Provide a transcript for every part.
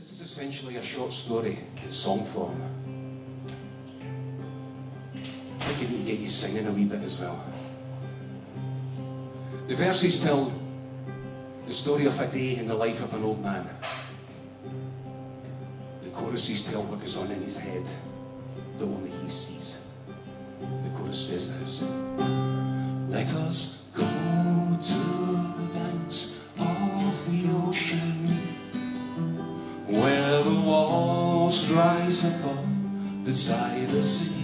This is essentially a short story in song form. I think you need to get you singing a wee bit as well. The verses tell the story of a day in the life of an old man. The choruses tell what goes on in his head that only he sees. The chorus says this: let us go to the banks of the ocean, where the walls rise above the side of the sea.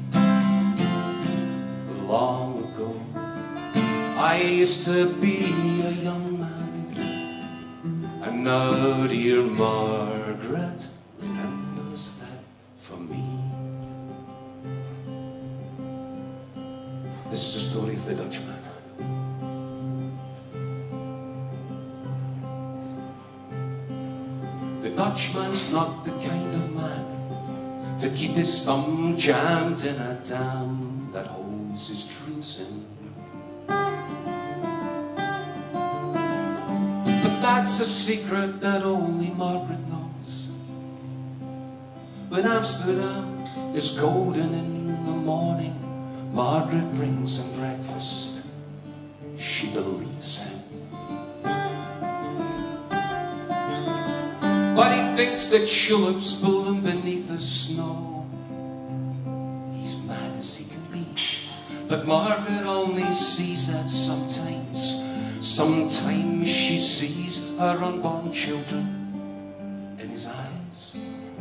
Long ago, I used to be a young man, and now dear Margaret remembers that for me. This is the story of the Dutchman. The Dutchman's not the kind of man to keep his thumb jammed in a dam that holds his dreams in. But that's a secret that only Margaret knows. When Amsterdam is golden in the morning, Margaret brings him breakfast. She believes him. But he thinks that tulips bloom beneath the snow. He's mad as he can be, but Margaret only sees that sometimes. Sometimes she sees her unborn children in his eyes.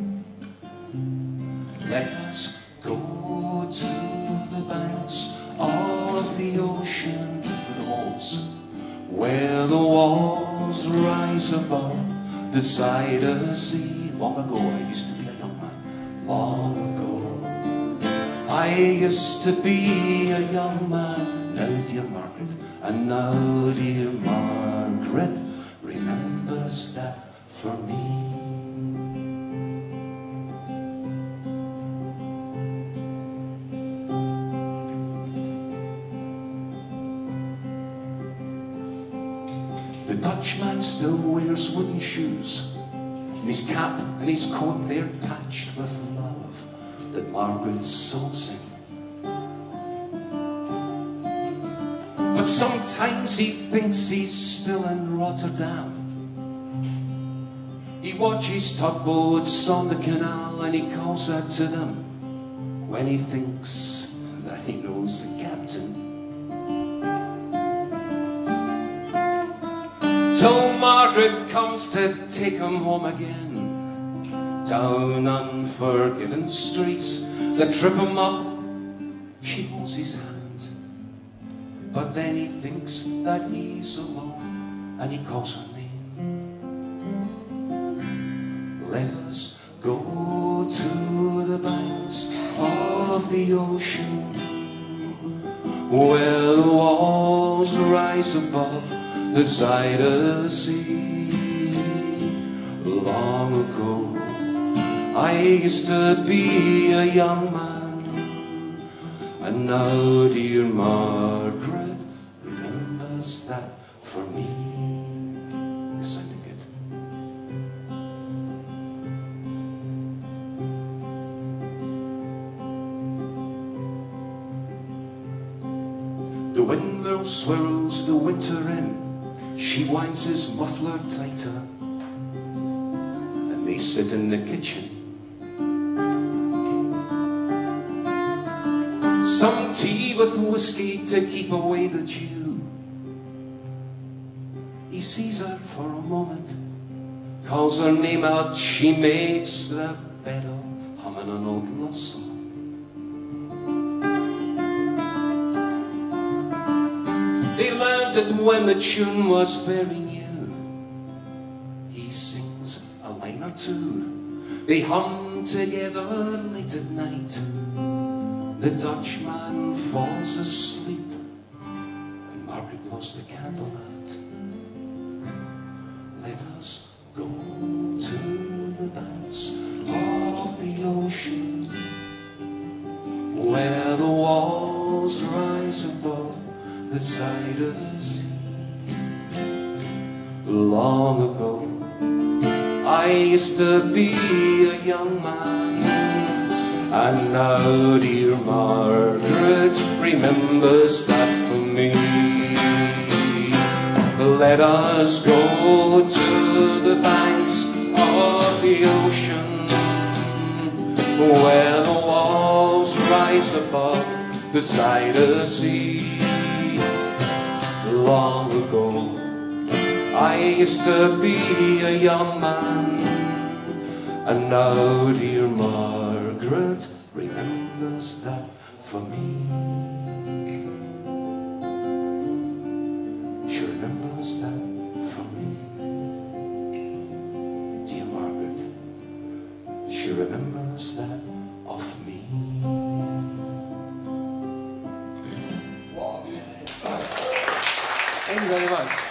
Let us go to the banks of the ocean, where the walls rise above the side of the sea. Long ago, I used to be a young man. Long ago, I used to be a young man. Now, dear Margaret, and now, dear Margaret remembers that for me. The Dutchman still wears wooden shoes, and his cap and his coat, they're patched with love that Margaret sobs in. But sometimes he thinks he's still in Rotterdam. He watches tugboats on the canal and he calls out to them when he thinks that he knows the captain. Till Margaret comes to take him home again, down unforgiven streets that trip him up. She holds his hand, but then he thinks that he's alone and he calls her name. Let us go to the banks of the ocean, where the walls rise above the side of the sea. Long ago, I used to be a young man, and now dear Margaret remembers that for me. It's sounding good. The windmill swirls the winter in. She winds his muffler tighter, and they sit in the kitchen. Some tea with whiskey to keep away the dew. He sees her for a moment, calls her name out. She makes the bed up, humming an old love song. They learned it when the tune was very new. He sings a line or two. They hum together late at night. The Dutchman falls asleep, and Margaret blows the candle out. Let us go to the banks of the ocean, where the walls rise above the side of the sea. Long ago, I I used to be a young man, and now dear Margaret remembers that for me. Let us go to the banks of the ocean, where the walls rise above the side of the sea. Long ago I used to be a young man, and now dear Margaret remembers that for me. She remembers that for me. Dear Margaret, she remembers that of me. Thank you very much.